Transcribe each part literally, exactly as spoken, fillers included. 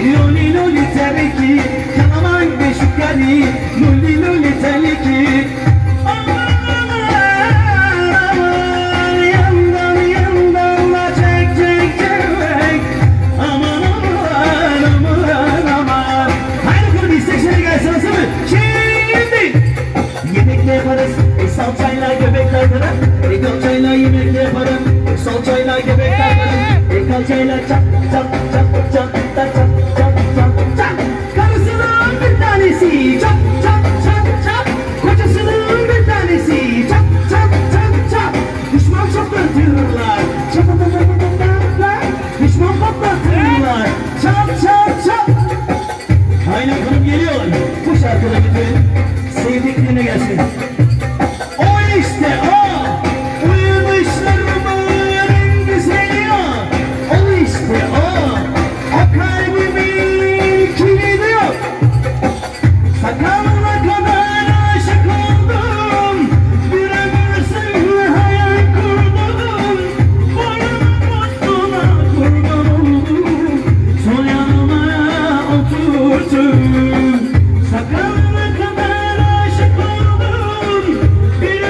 Loli loli tereki, kanaman beşikari, loli loli tereki. Salçayla göbekler kırarım, e kalçayla yemek yaparım. Salçayla göbekler kırarım, e kalçayla çap çap çap çap çap çap çap çap çap. Karısının bir tanesi çap çap çap çap, kocasının bir tanesi çap çap çap çap. Düşman çaplatırlar, çap çap çap çap. Düşman patlatırlar, çap çap çap. Aynen hanım geliyor, bu şarkıda bütün sevdiklerine gelsin. İşte o, uyumuşlarımın en güzeli o. O işte o, o kalbimin kilidi yok. Sakalına kadar aşık oldum, bir ömür seninle hayal kurdum. Boynumun üstüne kurban oldum, sol yanıma oturdum. Sakalına kadar aşık oldum, bir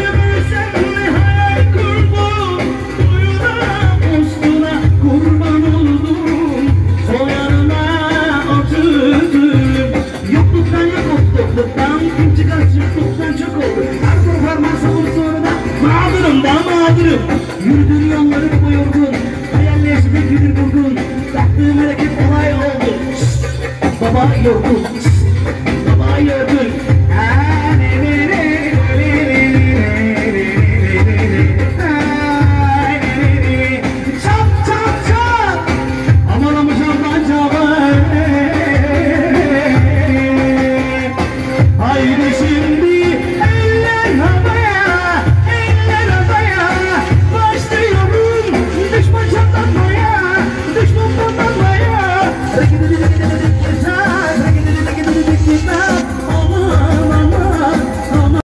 yürüdüğün yolları bu yorgun, hayalleşti güdür kurgun. Baktığım hareket olay oldu. Şşş, baba yorgun, şşş, baba yorgun.